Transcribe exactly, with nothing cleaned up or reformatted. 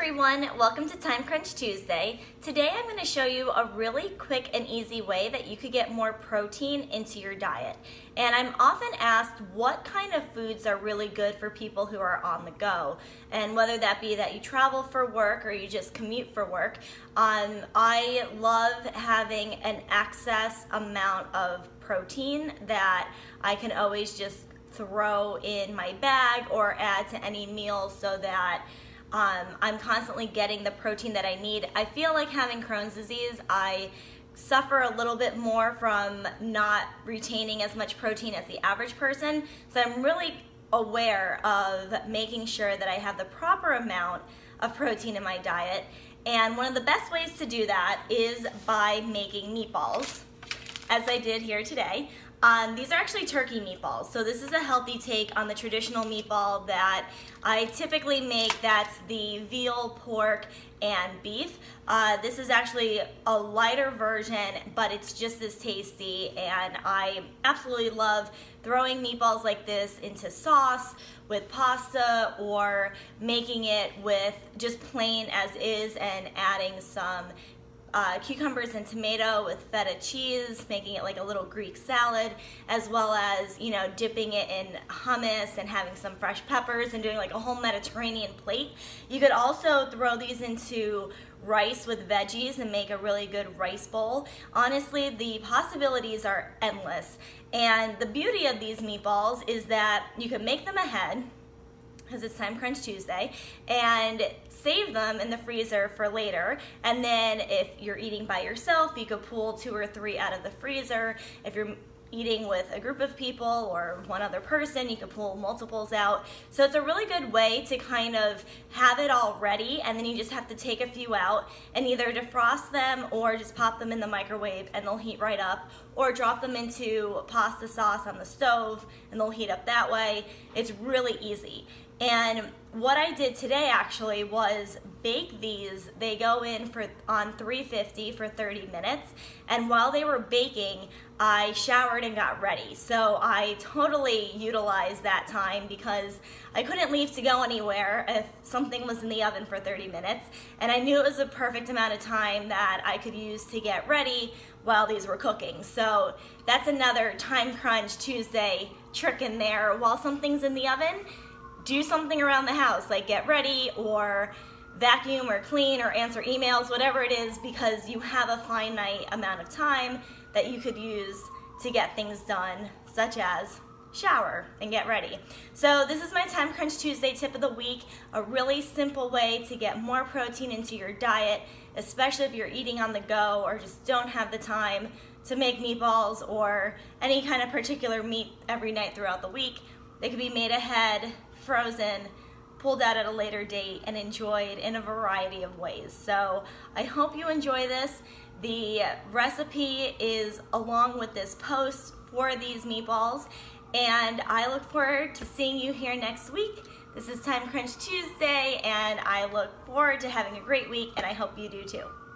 everyone, welcome to Time Crunch Tuesday. Today I'm going to show you a really quick and easy way that you could get more protein into your diet. And I'm often asked what kind of foods are really good for people who are on the go. And whether that be that you travel for work or you just commute for work, um, I love having an excess amount of protein that I can always just throw in my bag or add to any meal so that um, I'm constantly getting the protein that I need. I feel like having Crohn's disease, I suffer a little bit more from not retaining as much protein as the average person, so I'm really aware of making sure that I have the proper amount of protein in my diet. And one of the best ways to do that is by making meatballs, as I did here today. Um, these are actually turkey meatballs, so this is a healthy take on the traditional meatball that I typically make. That's the veal, pork, and beef. Uh, this is actually a lighter version, but it's just as tasty, and I absolutely love throwing meatballs like this into sauce with pasta or making it with just plain as is and adding some Uh, cucumbers and tomato with feta cheese, making it like a little Greek salad, as well as, you know, dipping it in hummus and having some fresh peppers and doing like a whole Mediterranean plate. You could also throw these into rice with veggies and make a really good rice bowl. Honestly, the possibilities are endless. And the beauty of these meatballs is that you can make them ahead, because it's Time Crunch Tuesday, and save them in the freezer for later. And then if you're eating by yourself, you could pull two or three out of the freezer. If you're eating with a group of people or one other person, you could pull multiples out. So it's a really good way to kind of have it all ready, and then you just have to take a few out and either defrost them or just pop them in the microwave and they'll heat right up, or drop them into pasta sauce on the stove and they'll heat up that way. It's really easy. And what I did today actually was bake these. They go in for on three fifty for thirty minutes, and while they were baking, I showered and got ready. So I totally utilized that time because I couldn't leave to go anywhere if something was in the oven for thirty minutes, and I knew it was a perfect amount of time that I could use to get ready while these were cooking. So that's another Time Crunch Tuesday trick in there. While something's in the oven, do something around the house, like get ready or vacuum or clean or answer emails, whatever it is, because you have a finite amount of time that you could use to get things done, such as shower and get ready. So this is my Time Crunch Tuesday tip of the week, a really simple way to get more protein into your diet, especially if you're eating on the go or just don't have the time to make meatballs or any kind of particular meat every night throughout the week. They could be made ahead, frozen, pulled out at a later date, and enjoyed in a variety of ways. So I hope you enjoy this. The recipe is along with this post for these meatballs, and I look forward to seeing you here next week. This is Time Crunch Tuesday, and I look forward to having a great week, and I hope you do too.